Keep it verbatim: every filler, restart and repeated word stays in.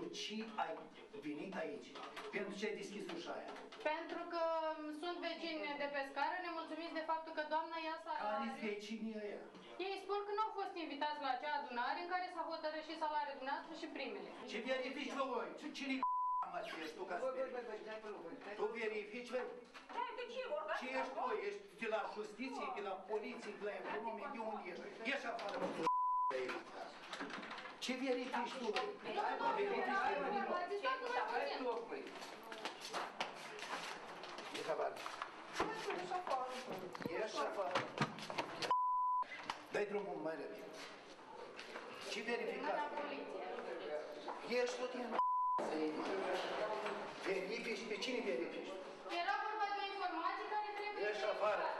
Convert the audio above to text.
ce ai venit aici? Pentru ce ai deschis ușa aia? Pentru că sunt vecini de pe scară, nemulțumiți de faptul că doamna ia salariul. Care-s vecinii ăia? Ei spun că nu au fost invitați la acea adunare în care s-a hotărât și salariul dumneavoastră și primele. Ce verifici, bă, voi? Cine mă ești tu ca să verifici? Tu verifici, bă? Ce ești tu? Ești de la justiție, de la poliție, de la economie, de unde ești? Ieși afară, bă, tu de aici. Ce verifici tu? Hai, bă, verifici, hai, bă, ieși afară. Ieși afară. Dai drumul mai repede. Ce verificați? Ești tot în verifici, pe cine verifici? Era vorba de o informație care trebuie... Ieși afară.